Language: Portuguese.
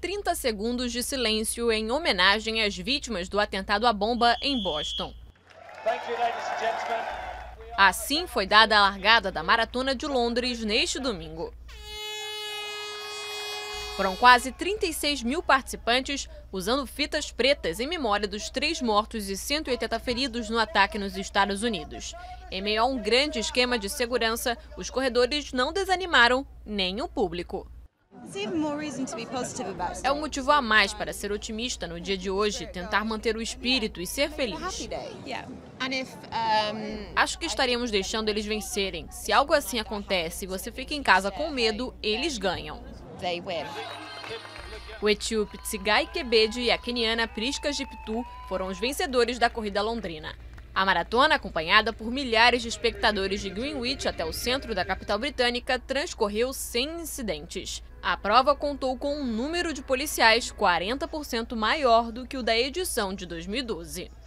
30 segundos de silêncio em homenagem às vítimas do atentado à bomba em Boston. Assim foi dada a largada da Maratona de Londres neste domingo. Foram quase 36 mil participantes usando fitas pretas em memória dos 3 mortos e 180 feridos no ataque nos Estados Unidos. Em meio a um grande esquema de segurança, os corredores não desanimaram nem o público. É um motivo a mais para ser otimista no dia de hoje, tentar manter o espírito e ser feliz. Acho que estaríamos deixando eles vencerem. Se algo assim acontece e você fica em casa com medo, eles ganham. O etíope Tsigai Kebede e a queniana Priska Jeptu foram os vencedores da corrida londrina. A maratona, acompanhada por milhares de espectadores de Greenwich até o centro da capital britânica, transcorreu sem incidentes. A prova contou com um número de policiais 40% maior do que o da edição de 2012.